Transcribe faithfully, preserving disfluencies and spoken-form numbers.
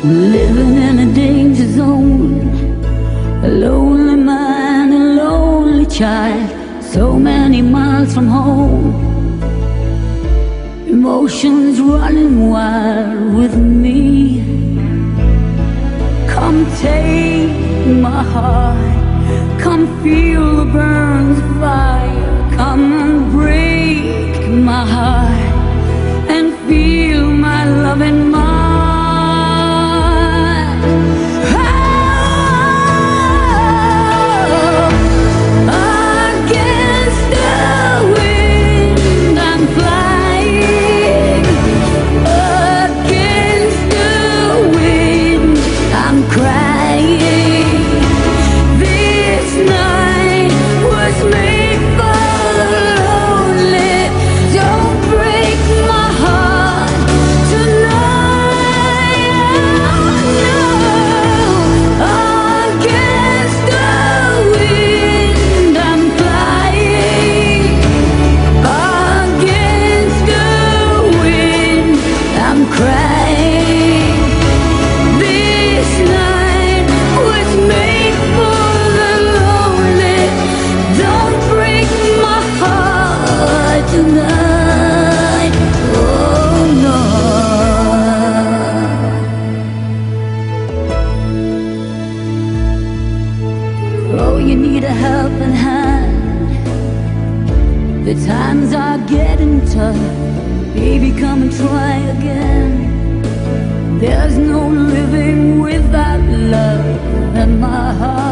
living in a danger zone, a lonely man, a lonely child, so many miles from home. Emotions running wild with me. Come take my heart, come feel the burns of fire. Come and break my heart and feel my loving mind. Oh, you need a helping hand. The times are getting tough. Baby, come and try again. There's no living without love in my heart.